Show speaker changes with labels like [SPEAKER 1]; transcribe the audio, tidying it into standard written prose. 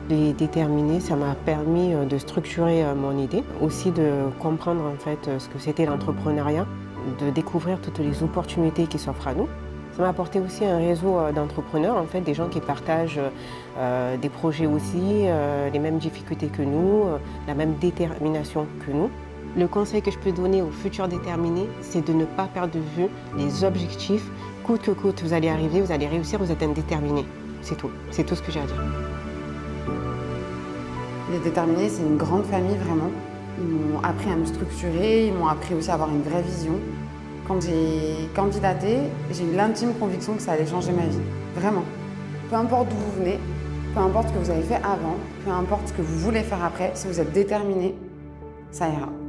[SPEAKER 1] Les déterminés, ça m'a permis de structurer mon idée, aussi de comprendre en fait ce que c'était l'entrepreneuriat, de découvrir toutes les opportunités qui s'offrent à nous. Ça m'a apporté aussi un réseau d'entrepreneurs, en fait, des gens qui partagent des projets aussi, les mêmes difficultés que nous, la même détermination que nous. Le conseil que je peux donner aux futurs déterminés, c'est de ne pas perdre de vue les objectifs. Coûte que coûte, vous allez arriver, vous allez réussir, vous êtes un déterminé. C'est tout ce que j'ai à dire.
[SPEAKER 2] Les déterminés, c'est une grande famille vraiment. Ils m'ont appris à me structurer, ils m'ont appris aussi à avoir une vraie vision. Quand j'ai candidaté, j'ai eu l'intime conviction que ça allait changer ma vie, vraiment. Peu importe d'où vous venez, peu importe ce que vous avez fait avant, peu importe ce que vous voulez faire après, si vous êtes déterminé, ça ira.